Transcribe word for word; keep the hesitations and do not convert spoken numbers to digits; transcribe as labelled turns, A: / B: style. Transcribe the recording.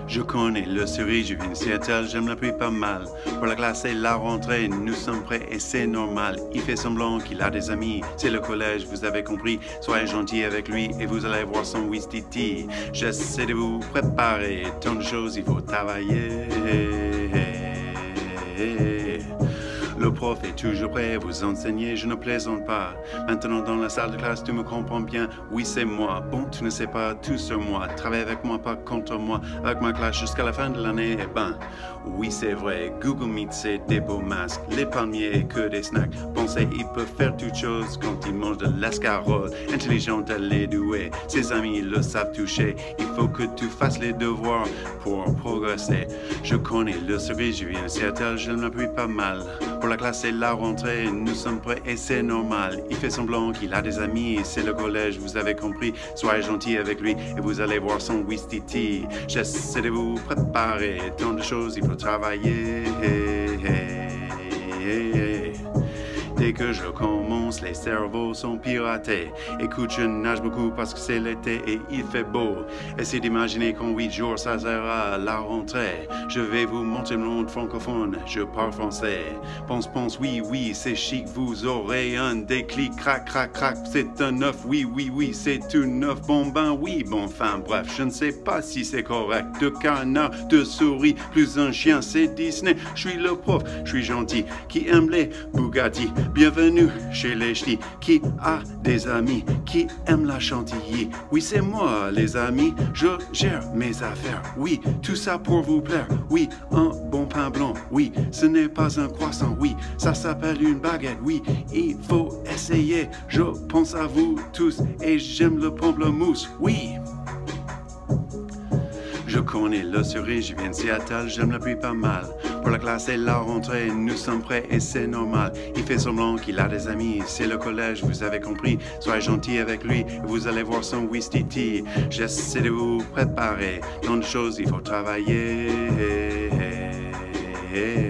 A: Je connais le cerise, je viens de Seattle, j'aime la pluie pas mal. Pour la classe et la rentrée, nous sommes prêts et c'est normal. Il fait semblant qu'il a des amis, c'est le collège, vous avez compris. Soyez gentil avec lui et vous allez voir son Wistiti. J'essaie de vous préparer, tant de choses, il faut travailler. Le prof est toujours prêt à vous enseigner, je ne plaisante pas. Maintenant dans la salle de classe, tu me comprends bien, oui c'est moi. Bon, tu ne sais pas tout sur moi, travaille avec moi, pas contre moi. Avec ma classe jusqu'à la fin de l'année, eh ben, oui c'est vrai. Google Meet c'est des beaux masques, les palmiers et que des snacks. Pensez, il peut faire toutes choses quand il mange de l'escarole. Intelligent, elle est douée, ses amis le savent toucher. Il faut que tu fasses les devoirs pour progresser. Je connais le cerise, je viens de Seattle, je ne m'appuie pas mal. Pour la classe et la rentrée, nous sommes prêts et c'est normal. Il fait semblant qu'il a des amis, c'est le collège, vous avez compris. Soyez gentil avec lui et vous allez voir son Wistiti. J'essaie de vous préparer, tant de choses, il faut travailler. Dès que je commence, les cerveaux sont piratés. Écoute, je nage beaucoup parce que c'est l'été et il fait beau. Essayez d'imaginer qu'en huit jours, ça sera la rentrée. Je vais vous montrer le monde francophone, je parle français. Pense, pense, oui, oui, c'est chic, vous aurez un déclic. Crac, crac, crac, c'est un neuf, oui, oui, oui, c'est tout neuf. Bon, ben oui, bon, enfin, bref, je ne sais pas si c'est correct. De canard, de souris, plus un chien, c'est Disney. Je suis le prof, je suis gentil, qui aime les Bugatti. Bienvenue chez les ch'tis, qui a des amis, qui aime la chantilly. Oui, c'est moi, les amis, je gère mes affaires. Oui, tout ça pour vous plaire. Oui, un bon pain blanc. Oui, ce n'est pas un croissant. Oui, ça s'appelle une baguette. Oui, il faut essayer. Je pense à vous tous et j'aime le pamplemousse. Oui. Je connais le cerise, je viens de Seattle, j'aime la pluie pas mal. Pour la classe et la rentrée, nous sommes prêts et c'est normal. Il fait semblant qu'il a des amis, c'est le collège, vous avez compris. Soyez gentil avec lui, vous allez voir son Wistiti. J'essaie de vous préparer, tant de choses, il faut travailler.